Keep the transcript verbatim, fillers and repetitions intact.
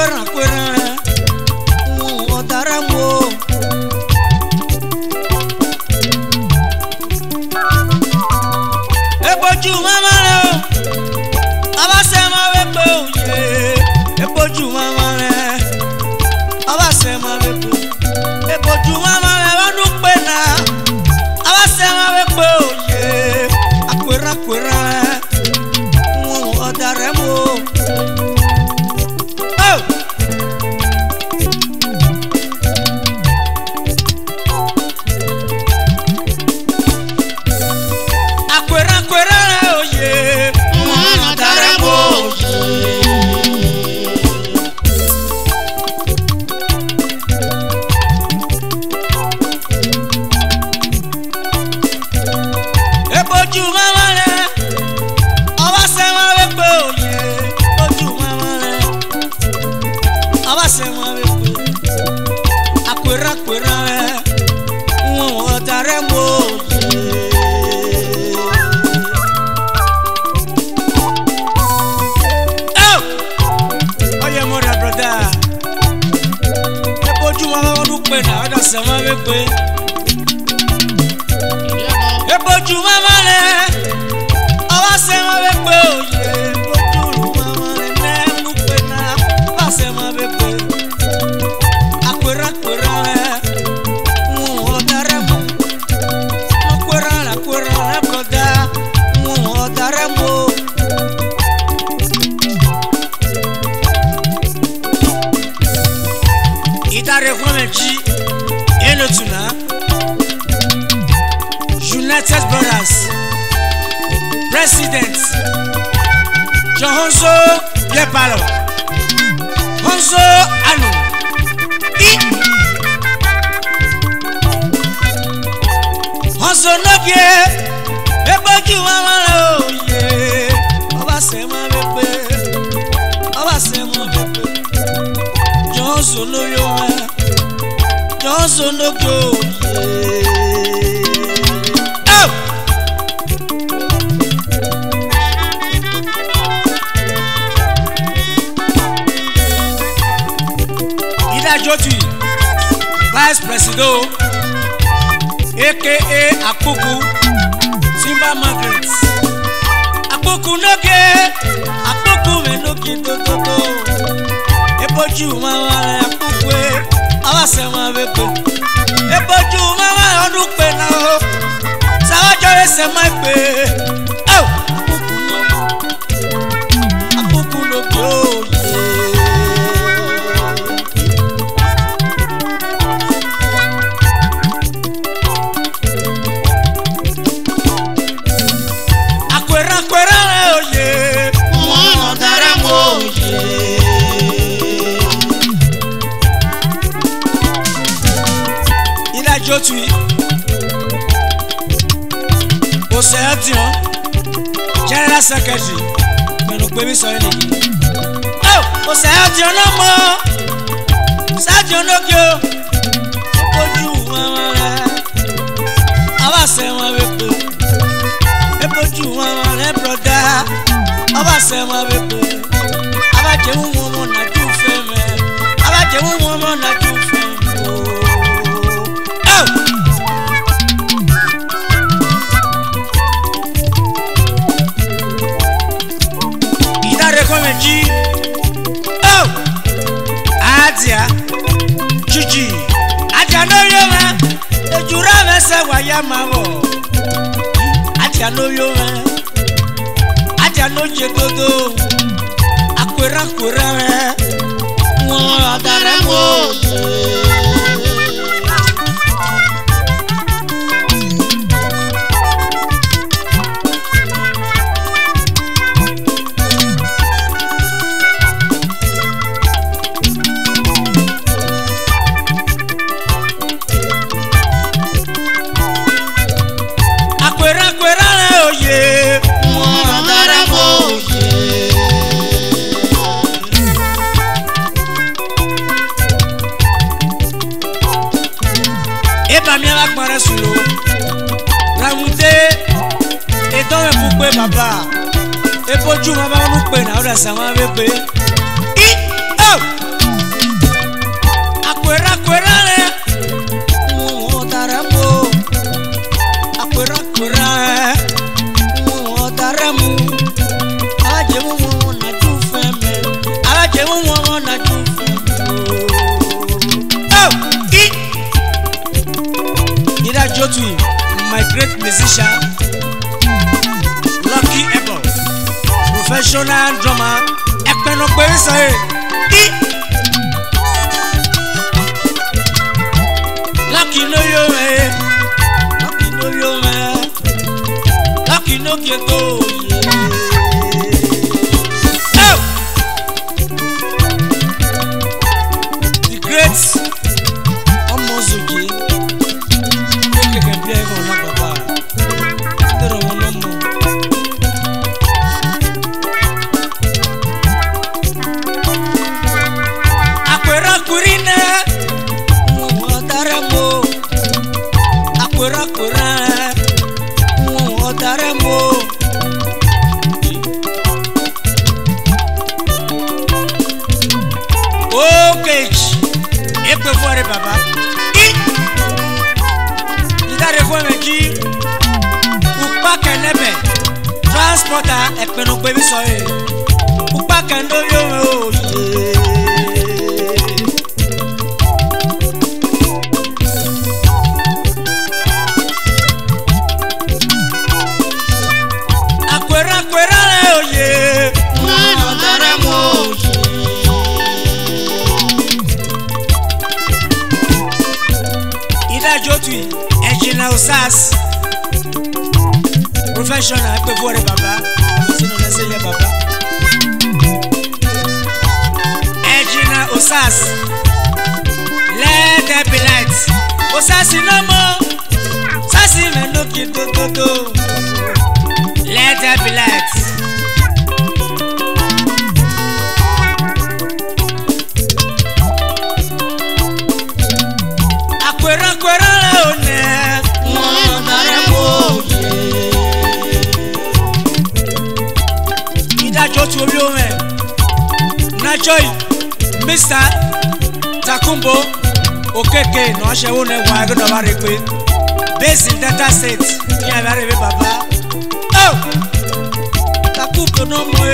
Akwera akwera odaramo Eboju mama le abase ma wepe oye Eboju mama le abase ma wepe Eboju mama le wanu pe na abase ma wepe oye Akwera akwera odaramo Sama wepe Eboju mama le awa sama wepe oye Eboju mama le ne nupe na awa sama wepe Akwera akwera le mu odare mu Akwera la akwera le broda mu odare mu Itare kwameji Tuna United Brothers President John Honzo Yepalo Honzo Anu I Honzo Nogie Eboju mama oye Oba sema bepe Oba sema bepe John Honzo loyo Johnson no go. Oh! Ida Joti, Vice President, aka Akpoku, Simba Margaret. Akpoku noke, Akpoku me noki do do do. Eboju mama Akpoku. Awa sema wepe Eboju mama onu pe na o Sawa jore sema pe Oh Apuku no Apuku no Akwera akwera oye Mwana daramo oye Jotui Oseation General Secretary Meno Kwemi Soyeni Oh Oseation no mo Oseation no kyo Eboju mama Awa sema wepe Eboju mama le broda Awa sema wepe Awa jemu momo na jufe me Awa jemu momo na jufe Komeji Oh Adia Chichi Adia no yoma Ejura mese waya mawo Adia no yoma Adia no jedodo Akwera kwera Mo adare mo Baba, Eboju mama onu pe na ora sama wepe. I oh great musician Lucky Ebo, professional drummer. Ekpeno pe say i Lucky no yo eh, Lucky no yo eh, Lucky no get go. Oh, the great Omozuki. Okay, epe fore baba. I idare fo meji. Upa kenebe. Transporter epe no gbe mi so e. Upa kendo yo o ye. Akwera akwera le o ye. Mo dare mo. Jotui Engineer Osas professional pe vore baba sino na seye baba Engineer Osas let there be light Osas no more Sasi me no ki do do do let there be light Akwera akwera to real man. Najoy, Mister Takumbo, Okeke, no she won't have wagon of our request. Based in Delta State, yeah, very baba. Oh, Takumbo no more.